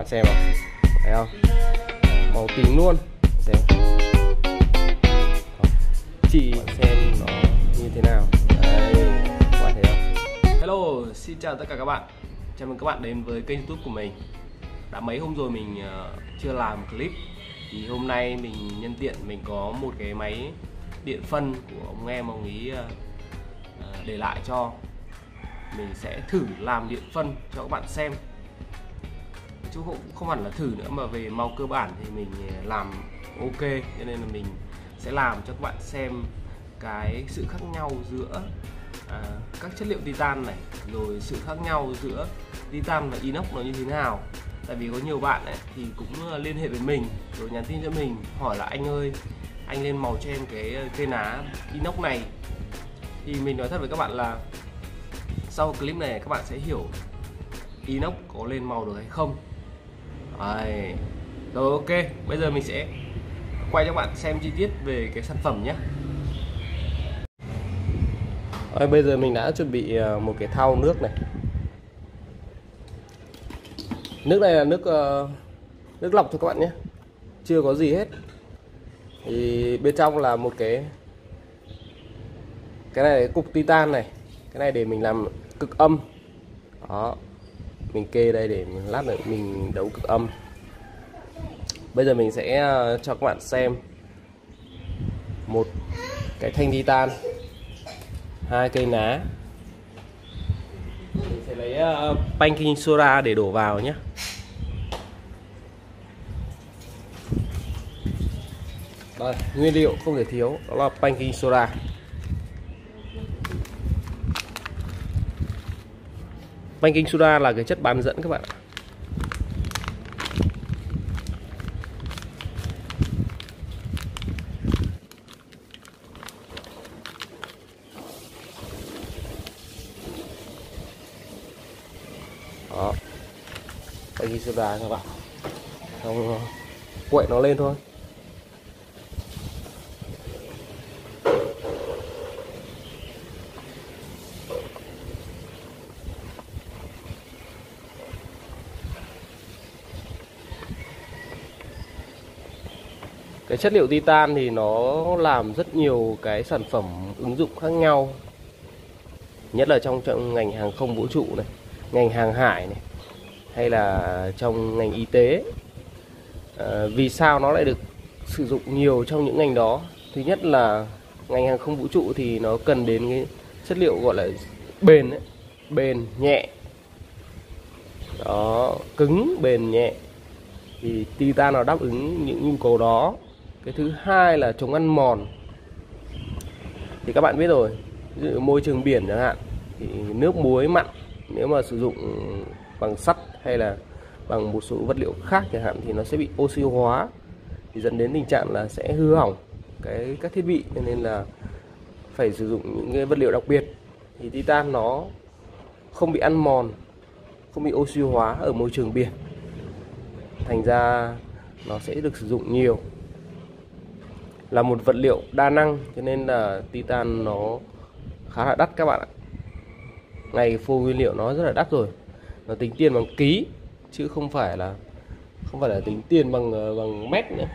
xem không? Thấy không? Màu tím luôn. Xem. Chị xem nó như thế nào. Đây, các bạn thấy không? Hello, xin chào tất cả các bạn. Chào mừng các bạn đến với kênh YouTube của mình. Đã mấy hôm rồi mình chưa làm clip, thì hôm nay mình nhân tiện mình có một cái máy điện phân của ông em ông ấy để lại cho. Mình sẽ thử làm điện phân cho các bạn xem, chứ không hẳn là thử nữa, mà về màu cơ bản thì mình làm ok, cho nên là mình sẽ làm cho các bạn xem cái sự khác nhau giữa các chất liệu titan này, rồi sự khác nhau giữa titan và inox nó như thế nào. Tại vì có nhiều bạn ấy, thì cũng liên hệ với mình rồi nhắn tin cho mình hỏi là anh ơi, anh lên màu cho em cái cây ná inox này. Thì mình nói thật với các bạn là sau clip này các bạn sẽ hiểu inox có lên màu được hay không. Đấy. Rồi ok, bây giờ mình sẽ quay cho các bạn xem chi tiết về cái sản phẩm nhé. Bây giờ mình đã chuẩn bị một cái thau nước này. Nước này là nước lọc thôi các bạn nhé, chưa có gì hết. Thì bên trong là một cái này là cục titan này, cái này để mình làm cực âm. Đó, mình kê đây để lát nữa mình đấu cực âm. Bây giờ mình sẽ cho các bạn xem một cái thanh titan, 2 cây ná. Mình sẽ lấy baking soda để đổ vào nhé. Đây, nguyên liệu không thể thiếu đó là baking soda. Baking soda là cái chất bán dẫn các bạn ạ. Đó, baking soda các bạn, xong quậy nó lên thôi. Cái chất liệu titan thì nó làm rất nhiều cái sản phẩm ứng dụng khác nhau, nhất là trong ngành hàng không vũ trụ này, ngành hàng hải này, hay là trong ngành y tế. Vì sao nó lại được sử dụng nhiều trong những ngành đó? Thứ nhất là ngành hàng không vũ trụ thì nó cần đến cái chất liệu gọi là bền ấy, bền nhẹ. Đó, cứng bền nhẹ, thì titan nó đáp ứng những nhu cầu đó. Cái thứ hai là chống ăn mòn. Thì các bạn biết rồi, ví dụ môi trường biển chẳng hạn, thì nước muối mặn nếu mà sử dụng bằng sắt hay là bằng một số vật liệu khác chẳng hạn thì nó sẽ bị oxy hóa, thì dẫn đến tình trạng là sẽ hư hỏng các thiết bị, nên là phải sử dụng những cái vật liệu đặc biệt. Thì titan nó không bị ăn mòn, không bị oxy hóa ở môi trường biển, thành ra nó sẽ được sử dụng nhiều. Là một vật liệu đa năng cho nên là titan nó khá là đắt các bạn ạ. Ngày phô nguyên liệu nó rất là đắt rồi, nó tính tiền bằng ký chứ không phải là tính tiền bằng mét nữa.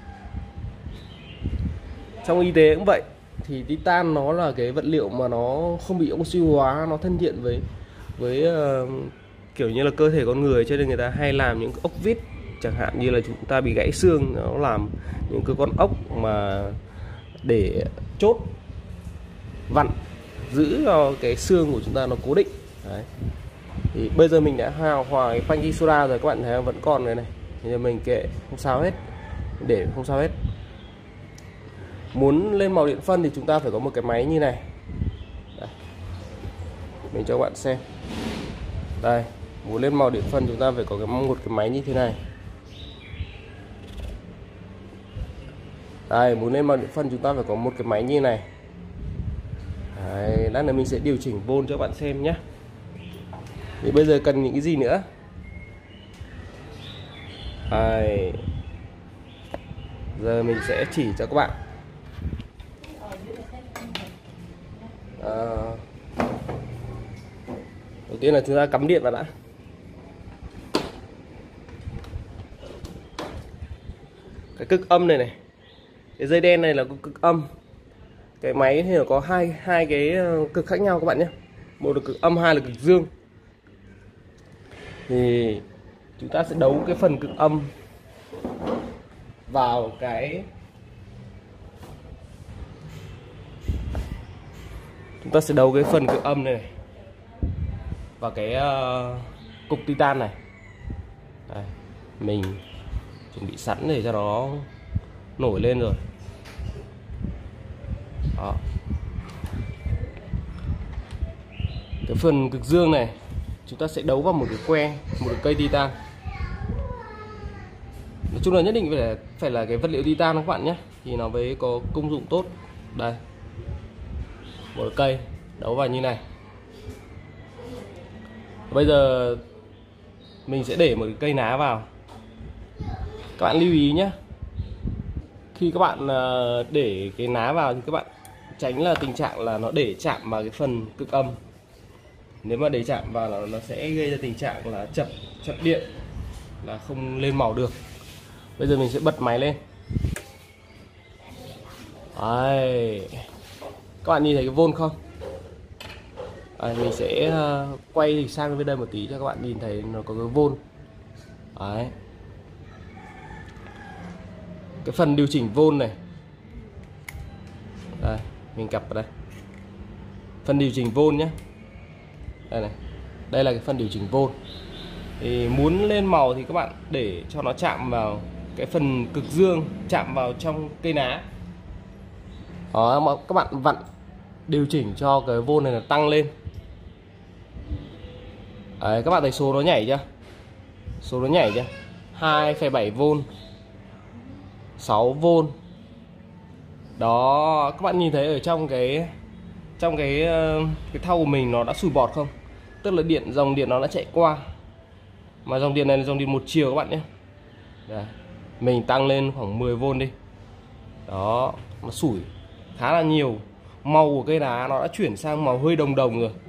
Trong y tế cũng vậy, thì titan nó là cái vật liệu mà nó không bị oxy hóa, nó thân thiện với kiểu như là cơ thể con người, cho nên người ta hay làm những ốc vít, chẳng hạn như là chúng ta bị gãy xương, nó làm những cái con ốc mà để chốt vặn giữ cho cái xương của chúng ta nó cố định. Đấy. Thì bây giờ mình đã hòa cái baking soda rồi, các bạn thấy vẫn còn cái này, thì mình kệ không sao hết, để không sao hết. Muốn lên màu điện phân thì chúng ta phải có một cái máy như này. Đây, mình cho các bạn xem. Đây, muốn lên màu điện phân chúng ta phải có một cái máy như thế này. Đây, muốn lên màu điện phân chúng ta phải có một cái máy như này. Đấy, lát nữa mình sẽ điều chỉnh volt cho các bạn xem nhé. Thì bây giờ cần những cái gì nữa? Đây, giờ mình sẽ chỉ cho các bạn. Đầu tiên là chúng ta cắm điện vào đã. cái cực âm này, cái dây đen này là cực âm. Cái máy thì có hai cái cực khác nhau các bạn nhé, một là cực âm, hai là cực dương. Thì chúng ta sẽ đấu cái phần cực âm vào cái phần cực âm này và cái cục titan này. Đây, mình chuẩn bị sẵn để cho nó nổi lên rồi. Đó. Cái phần cực dương này chúng ta sẽ đấu vào một cái que, một cái cây titan. Nói chung là nhất định phải là cái vật liệu titan các bạn nhé, thì nó mới có công dụng tốt. Đây, một cây đấu vào như này. Bây giờ mình sẽ để một cái cây ná vào. Các bạn lưu ý nhé, khi các bạn để cái ná vào thì các bạn tránh là tình trạng là nó để chạm vào cái phần cực âm. Nếu mà để chạm vào nó sẽ gây ra tình trạng là chập điện, là không lên màu được. Bây giờ mình sẽ bật máy lên. Đấy, các bạn nhìn thấy cái vôn không? Mình sẽ quay sang bên đây một tí cho các bạn nhìn thấy nó có cái vôn. Đấy, cái phần điều chỉnh vôn này. Đây, mình cặp vào đây. Phần điều chỉnh vôn nhé. Đây này, đây là cái phần điều chỉnh vôn. Thì muốn lên màu thì các bạn để cho nó chạm vào cái phần cực dương, chạm vào trong cây ná. Đó, mà các bạn vặn điều chỉnh cho cái vôn này là tăng lên. Đấy, các bạn thấy số nó nhảy chưa? Số nó nhảy chưa? 2,7V, 6V. Đó, các bạn nhìn thấy ở trong cái thau của mình nó đã sủi bọt không? Tức là dòng điện nó đã chạy qua. Mà dòng điện này là dòng điện một chiều các bạn nhé. Đây, mình tăng lên khoảng 10V đi. Đó, nó sủi khá là nhiều. Màu của cây đá nó đã chuyển sang màu hơi đồng đồng rồi.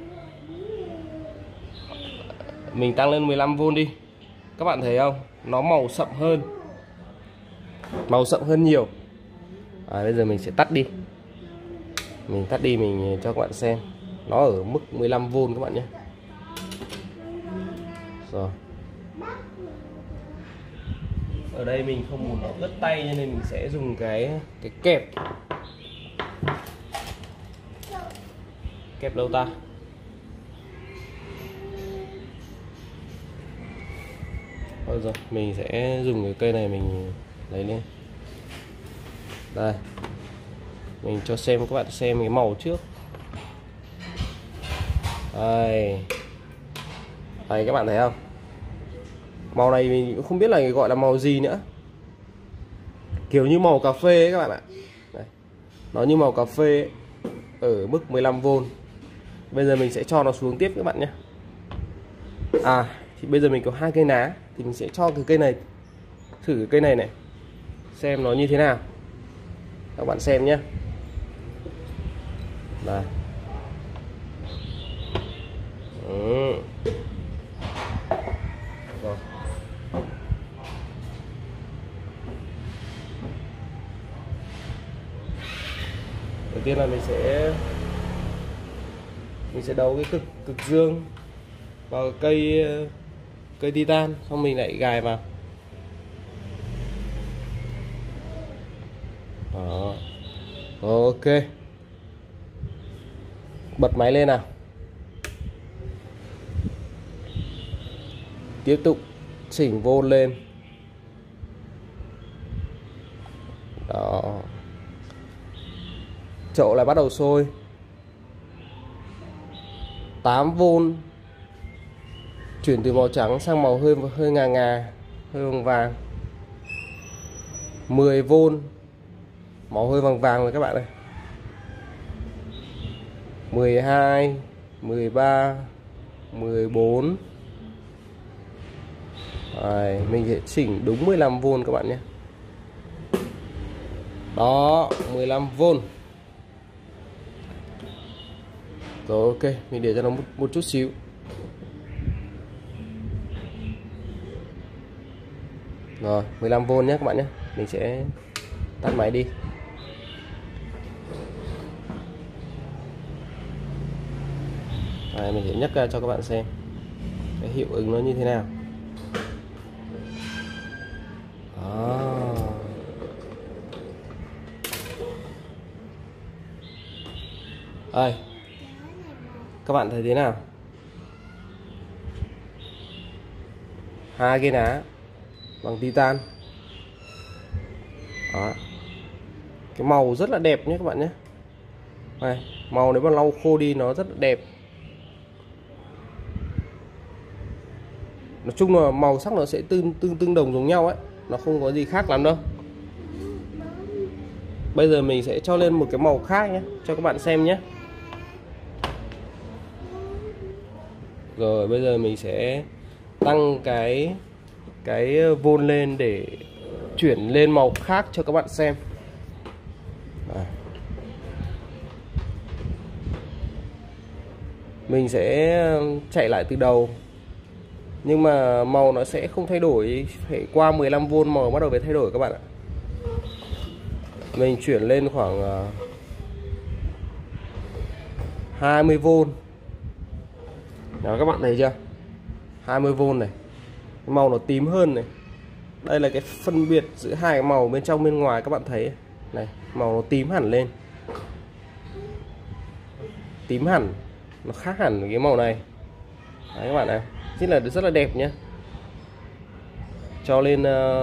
Mình tăng lên 15V đi. Các bạn thấy không? Nó màu sậm hơn. Màu sậm hơn nhiều. Bây giờ mình sẽ tắt đi. Mình tắt đi, mình cho các bạn xem. Nó ở mức 15V các bạn nhé. Rồi. Ở đây mình không muốn nó ướt tay cho nên mình sẽ dùng cái kẹp. Kẹp đâu ta? Rồi, mình sẽ dùng cái cây này mình lấy lên. Đây, mình cho các bạn xem cái màu trước. Đây, các bạn thấy không? Màu này mình cũng không biết là gọi là màu gì nữa. Kiểu như màu cà phê ấy các bạn ạ. Đây, nó như màu cà phê ấy, ở mức 15V. Bây giờ mình sẽ cho nó xuống tiếp các bạn nhé. Thì bây giờ mình có hai cây ná, thì mình sẽ cho cái cây này, thử cái cây này này, xem nó như thế nào. Các bạn xem nhé. Đây. Rồi. Đầu tiên là mình sẽ đấu cái cực dương vào cây titan, xong mình lại gài vào. Đó. Ok, bật máy lên nào. Tiếp tục chỉnh vôn lên. Đó, chậu lại bắt đầu sôi. 8V, chuyển từ màu trắng sang màu hơi ngà, hơi vàng vàng. 10V, màu hơi vàng vàng rồi các bạn ơi. 12, 13, 14. Rồi, mình sẽ chỉnh đúng 15V các bạn nhé. Đó, 15V. Rồi, ok, mình để cho nó một chút xíu. Rồi, 15V nhé các bạn nhé. Mình sẽ tắt máy đi. Đây, mình sẽ nhấc ra cho các bạn xem cái hiệu ứng nó như thế nào. Đó. Đây, các bạn thấy thế nào? Hai cái ná bằng titan. Đó. Cái màu rất là đẹp nhé các bạn nhé. Đây, màu nếu mà lau khô đi nó rất là đẹp. Nói chung là màu sắc nó sẽ tương đồng giống nhau ấy, nó không có gì khác lắm đâu. Bây giờ mình sẽ cho lên một cái màu khác nhé cho các bạn xem nhé. Rồi bây giờ mình sẽ tăng cái vôn lên để chuyển lên màu khác cho các bạn xem. Mình sẽ chạy lại từ đầu, nhưng mà màu nó sẽ không thay đổi, phải qua 15V màu bắt đầu mới thay đổi các bạn ạ. Mình chuyển lên khoảng 20V. Đó, các bạn thấy chưa? 20V này. Màu nó tím hơn này. Đây là cái phân biệt giữa hai cái màu bên trong bên ngoài, các bạn thấy này, màu nó tím hẳn lên. Tím hẳn, nó khác hẳn với cái màu này. Đấy các bạn này, rất là đẹp nhé. Cho lên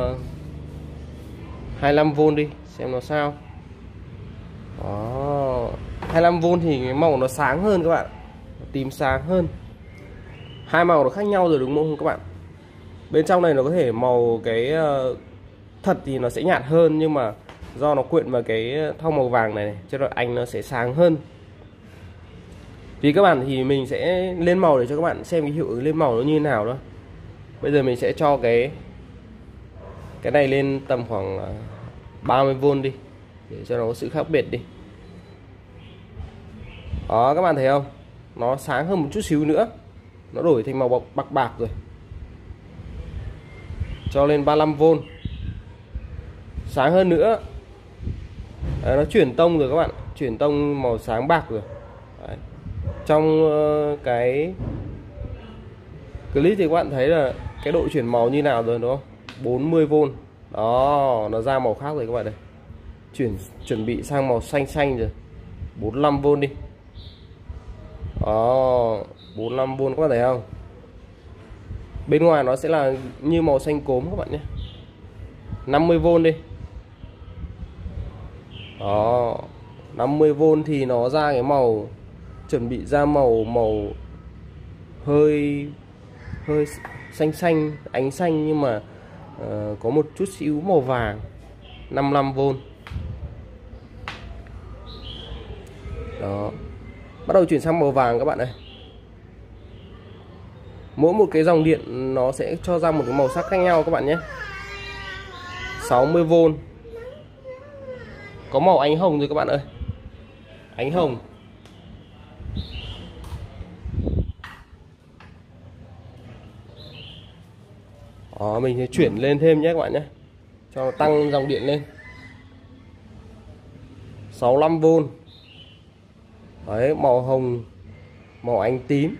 25V đi xem nó sao. Đó, 25V thì cái màu nó sáng hơn các bạn, tím sáng hơn. Hai màu nó khác nhau rồi đúng không các bạn? Bên trong này nó có thể màu cái thật thì nó sẽ nhạt hơn, nhưng mà do nó quyện vào cái tông màu vàng này, cho nên ánh nó sẽ sáng hơn. Vì các bạn thì mình sẽ lên màu để cho các bạn xem cái hiệu ứng lên màu nó như thế nào đó. Bây giờ mình sẽ cho cái này lên tầm khoảng 30V đi, để cho nó có sự khác biệt đi. Đó, các bạn thấy không? Nó sáng hơn một chút xíu nữa, nó đổi thành màu bạc bạc rồi. Cho lên 35V, sáng hơn nữa. Đấy, nó chuyển tông rồi các bạn, chuyển tông màu sáng bạc rồi. Đấy. Trong cái clip thì các bạn thấy là cái độ chuyển màu như nào rồi đúng không? 40V. Đó, nó ra màu khác rồi các bạn đây. Chuẩn bị sang màu xanh xanh rồi. 45V đi. Đó, 45V các bạn thấy không? Bên ngoài nó sẽ là như màu xanh cốm các bạn nhé. 50V đi. Đó, 50V thì nó ra cái màu, chuẩn bị ra màu hơi xanh xanh, ánh xanh, nhưng mà có một chút xíu màu vàng. 55V. Đó, bắt đầu chuyển sang màu vàng các bạn ơi. Mỗi một cái dòng điện nó sẽ cho ra một cái màu sắc khác nhau các bạn nhé. 60V. Có màu ánh hồng rồi các bạn ơi. Ánh hồng. Đó, mình sẽ chuyển lên thêm nhé các bạn nhé, cho nó tăng dòng điện lên. 65V. Đấy, màu hồng, màu ánh tím.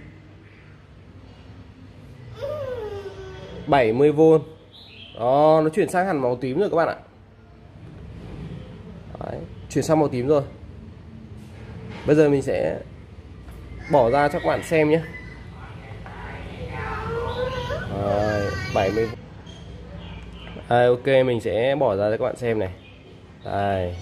70V. Đó, nó chuyển sang hẳn màu tím rồi các bạn ạ. Đấy, chuyển sang màu tím rồi. Bây giờ mình sẽ bỏ ra cho các bạn xem nhé. 70. Ok, mình sẽ bỏ ra cho các bạn xem này. Đây,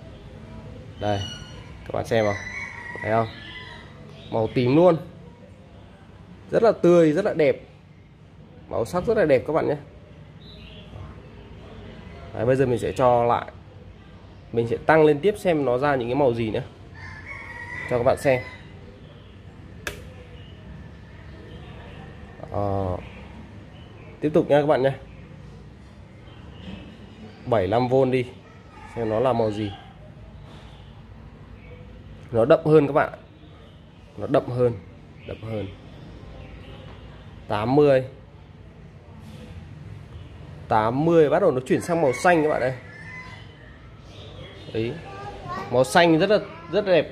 các bạn xem không? Thấy không? Màu tím luôn, rất là tươi, rất là đẹp, màu sắc rất là đẹp các bạn nhé. Đấy, bây giờ mình sẽ cho lại, mình sẽ tăng lên tiếp xem nó ra những cái màu gì nữa cho các bạn xem. Tiếp tục nha các bạn nhé. 75V đi, xem nó là màu gì. Nó đậm hơn các bạn, nó đậm hơn. 80. 80 bắt đầu nó chuyển sang màu xanh các bạn ơi. Đấy, màu xanh rất đẹp.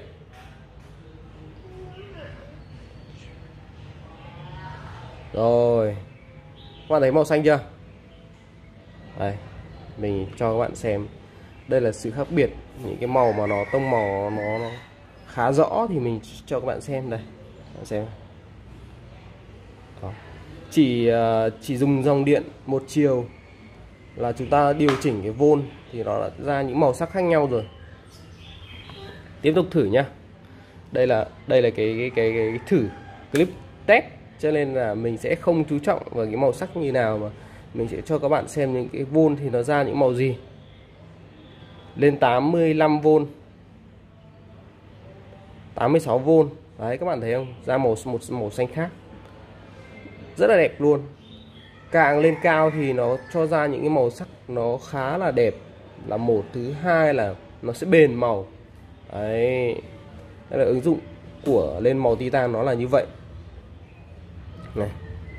Rồi, các bạn thấy màu xanh chưa? Đây, mình cho các bạn xem. Đây là sự khác biệt, những cái màu mà nó tông màu nó khá rõ thì mình cho các bạn xem đây. Bạn xem. Đó. Chỉ dùng dòng điện một chiều là chúng ta điều chỉnh cái vôn thì nó đã ra những màu sắc khác nhau rồi. Tiếp tục thử nhá. Đây là cái thử clip test, cho nên là mình sẽ không chú trọng vào cái màu sắc như nào, mà mình sẽ cho các bạn xem những cái vôn thì nó ra những màu gì. Lên 85V, 86V. Đấy, các bạn thấy không? Ra một màu xanh khác. Rất là đẹp luôn. Càng lên cao thì nó cho ra những cái màu sắc nó khá là đẹp, là một. Thứ hai là nó sẽ bền màu. Đấy. Đây là ứng dụng của lên màu titan, nó là như vậy. Này.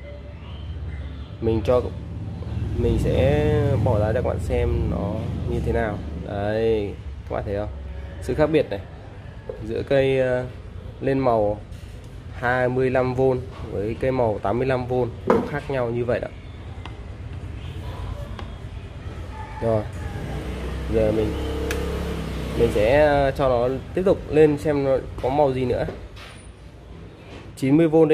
Mình sẽ bỏ ra cho các bạn xem nó như thế nào. Đấy, các bạn thấy không? Sự khác biệt này giữa cây lên màu 25V với cây màu 85V nó khác nhau như vậy đó. Rồi, giờ mình sẽ cho nó tiếp tục lên xem nó có màu gì nữa. 90V đi.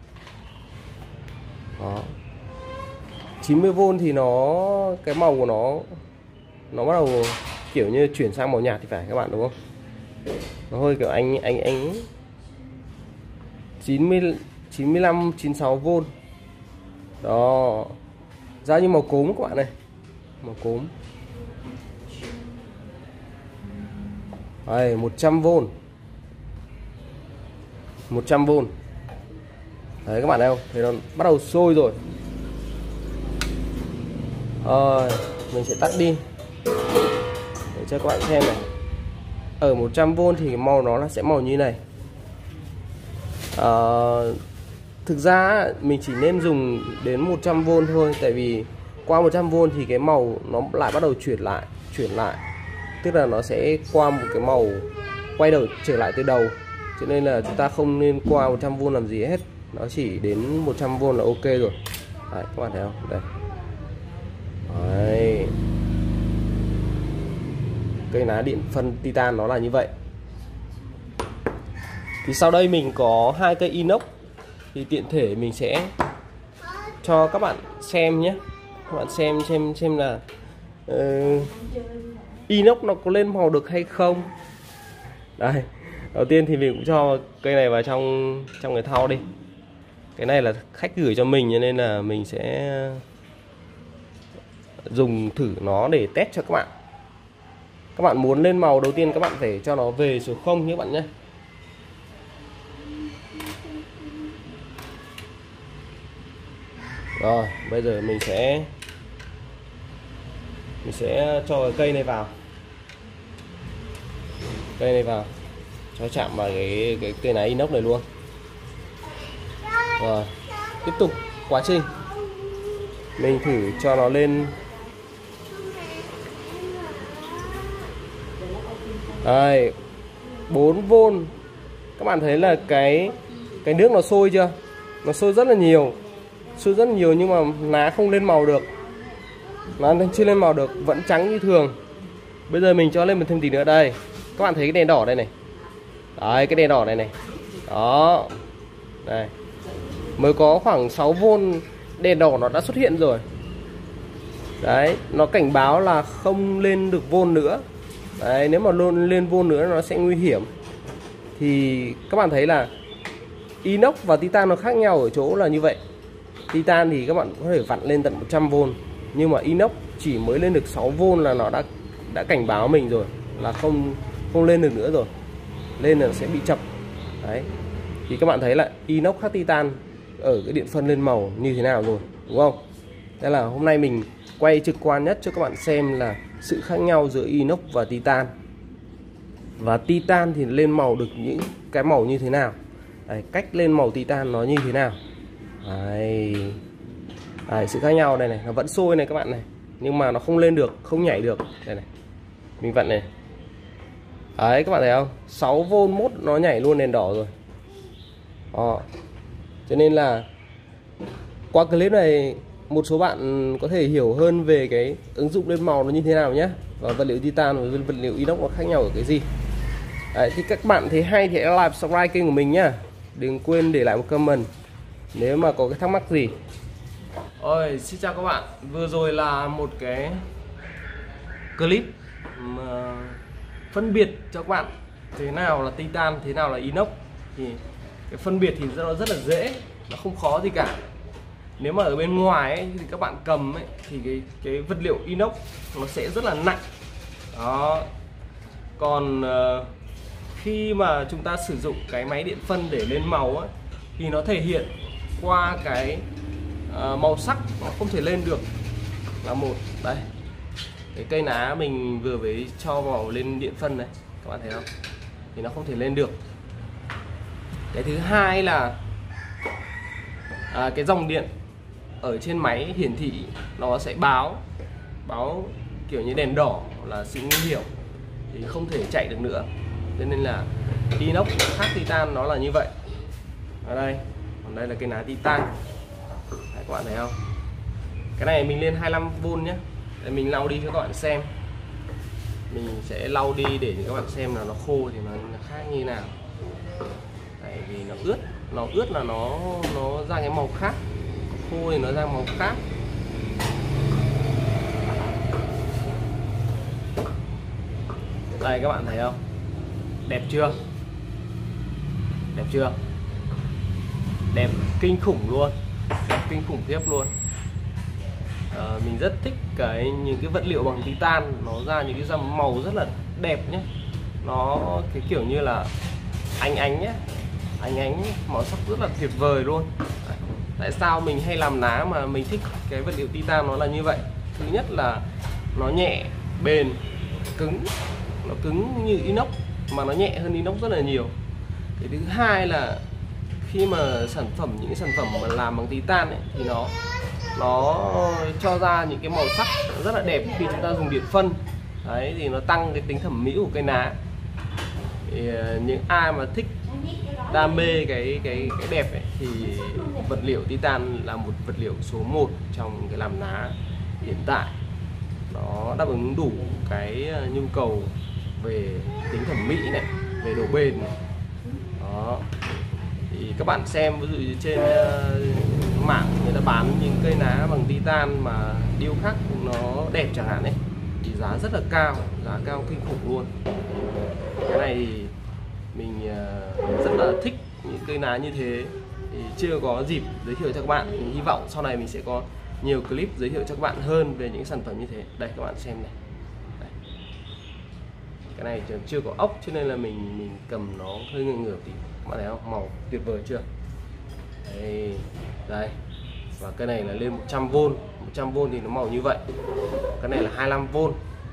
Đó. 90V thì cái màu của nó bắt đầu kiểu như chuyển sang màu nhạt thì phải các bạn, đúng không? Nó hơi kiểu ánh 95 96V. Đó. Ra như màu cốm các bạn này. Màu cốm. Đây, 100V. 100V. Đấy các bạn thấy không? Thì nó bắt đầu sôi rồi. Rồi, mình sẽ tắt đi để cho các bạn xem này. Ở 100V thì màu nó sẽ màu như này. Thực ra mình chỉ nên dùng đến 100V thôi, tại vì qua 100V thì cái màu nó lại bắt đầu chuyển lại. Tức là nó sẽ qua một cái màu quay đầu trở lại từ đầu. Cho nên là chúng ta không nên qua 100V làm gì hết. Nó chỉ đến 100V là ok rồi. Đấy, các bạn thấy không? Đây. Đấy. Cây ná điện phân titan nó là như vậy. Thì sau đây mình có 2 cây inox, thì tiện thể mình sẽ cho các bạn xem nhé. Các bạn xem là inox nó có lên màu được hay không. Đây, đầu tiên thì mình cũng cho cây này vào trong cái thau đi. Cái này là khách gửi cho mình, cho nên là mình sẽ dùng thử nó để test cho các bạn. Các bạn muốn lên màu, đầu tiên các bạn phải cho nó về số 0 nhé các bạn nhé. Rồi, bây giờ mình sẽ cho cái cây này vào. Cây này vào. Cho chạm vào cái cây ná inox này luôn. Rồi, tiếp tục quá trình. Mình thử cho nó lên. Đây, 4V. Các bạn thấy là cái nước nó sôi chưa? Nó sôi rất là nhiều. Sôi rất nhiều nhưng mà ná không lên màu được. Ná chưa lên màu được, vẫn trắng như thường. Bây giờ mình cho lên một thêm tí nữa đây. Các bạn thấy cái đèn đỏ đây này. Đấy, cái đèn đỏ này này. Đó. Đây. Mới có khoảng 6V đèn đỏ nó đã xuất hiện rồi. Đấy, nó cảnh báo là không lên được vôn nữa. Đấy, nếu mà lên vôn nữa nó sẽ nguy hiểm. Thì các bạn thấy là inox và titan nó khác nhau ở chỗ là như vậy. Titan thì các bạn có thể vặn lên tận 100V, nhưng mà inox chỉ mới lên được 6V là nó đã cảnh báo mình rồi, là không lên được nữa rồi. Lên là nó sẽ bị chập. Đấy. Thì các bạn thấy là inox khác titan ở cái điện phân lên màu như thế nào rồi, đúng không? Đây là hôm nay mình quay trực quan nhất cho các bạn xem là sự khác nhau giữa inox và titan. Và titan thì lên màu được những cái màu như thế nào. Đấy, cách lên màu titan nó như thế nào. Đấy. Đấy, sự khác nhau đây này, nó vẫn sôi này các bạn này. nhưng mà nó không lên được, không nhảy được. Đây này, mình vặn này. Đấy, các bạn thấy không? 6V mốt nó nhảy luôn đèn đỏ rồi. Đó. Cho nên là qua clip này một số bạn có thể hiểu hơn về cái ứng dụng lên màu nó như thế nào nhé, và vật liệu titan và vật liệu inox nó khác nhau ở cái gì. Đấy, thì các bạn thấy hay thì hãy like, subscribe kênh của mình nhá. Đừng quên để lại một comment nếu mà có cái thắc mắc gì. Ôi, xin chào các bạn. Vừa rồi là một cái clip mà phân biệt cho các bạn thế nào là titan, thế nào là inox. Thì cái phân biệt thì rất là dễ, nó không khó gì cả. Nếu mà ở bên ngoài ấy, thì các bạn cầm ấy, thì cái vật liệu inox nó sẽ rất là nặng. Đó. Còn khi mà chúng ta sử dụng cái máy điện phân để lên màu ấy, thì nó thể hiện qua cái màu sắc nó không thể lên được là một. Đây, cái cây ná mình vừa mới cho vào lên điện phân này, các bạn thấy không, thì nó không thể lên được. Cái thứ hai là cái dòng điện ở trên máy hiển thị nó sẽ báo kiểu như đèn đỏ là sự nguy hiểm, thì không thể chạy được nữa. Cho nên là inox khác titan nó là như vậy. Ở đây, còn đây là cái ná titan. Đấy, các bạn thấy không? Cái này mình lên 25V nhé. Để mình lau đi cho các bạn xem. Mình sẽ lau đi để cho các bạn xem là nó khô thì nó khác như nào. Đấy, vì nó ướt là nó ra cái màu khác, khô thì nó ra màu khác. Đây, các bạn thấy không? Đẹp chưa? Đẹp chưa? Đẹp kinh khủng luôn, đẹp kinh khủng khiếp luôn. Mình rất thích những cái vật liệu bằng titan, nó ra những cái màu rất là đẹp nhé. Nó cái kiểu như là ánh nhé, ánh màu sắc rất là tuyệt vời luôn. Đấy. Tại sao mình hay làm ná mà mình thích cái vật liệu titan nó là như vậy? Thứ nhất là nó nhẹ, bền, cứng. Nó cứng như inox mà nó nhẹ hơn inox rất là nhiều. Cái thứ hai là khi mà những sản phẩm mà làm bằng titan ấy, thì nó cho ra những cái màu sắc rất là đẹp khi chúng ta dùng điện phân. Đấy, thì nó tăng cái tính thẩm mỹ của cây ná. Thì những ai mà thích đam mê cái đẹp ấy, thì vật liệu titan là một vật liệu số 1 trong cái làm ná hiện tại. Nó đáp ứng đủ cái nhu cầu về tính thẩm mỹ này, về độ bền này. Đó. Thì các bạn xem ví dụ như trên mạng người ta bán những cây ná bằng titan mà điêu khắc nó đẹp chẳng hạn ấy, thì giá rất là cao, giá cao kinh khủng luôn. Cái này thì mình rất là thích những cây ná như thế, thì chưa có dịp giới thiệu cho các bạn. Mình hy vọng sau này mình sẽ có nhiều clip giới thiệu cho các bạn hơn về những sản phẩm như thế. Đây, các bạn xem này. Đây. Cái này chưa có ốc cho nên là mình cầm nó hơi ngửa tí. Các bạn thấy không? Màu tuyệt vời chưa? Đây. Đây. Và cái này là lên 100V. 100V thì nó màu như vậy. Cái này là 25V.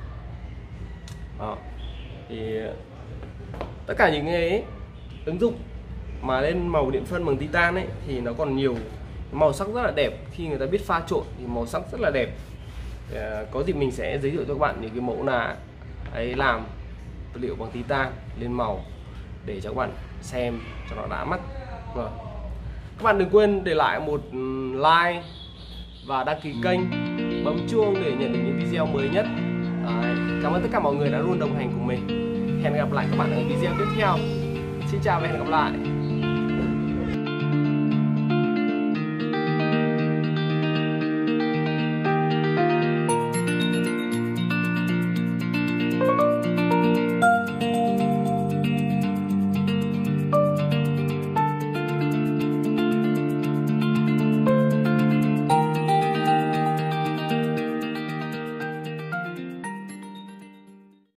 Đó. Thì tất cả những cái ứng dụng mà lên màu điện phân bằng titan ấy thì nó còn nhiều màu sắc rất là đẹp. Khi người ta biết pha trộn thì màu sắc rất là đẹp. Có dịp mình sẽ giới thiệu cho các bạn những cái mẫu ná ấy làm vật liệu bằng titan lên màu để cho các bạn xem cho nó đã mắt. Rồi. Các bạn đừng quên để lại một like và đăng ký kênh, bấm chuông để nhận được những video mới nhất. Cảm ơn tất cả mọi người đã luôn đồng hành cùng mình. Hẹn gặp lại các bạn ở video tiếp theo. Xin chào và hẹn gặp lại.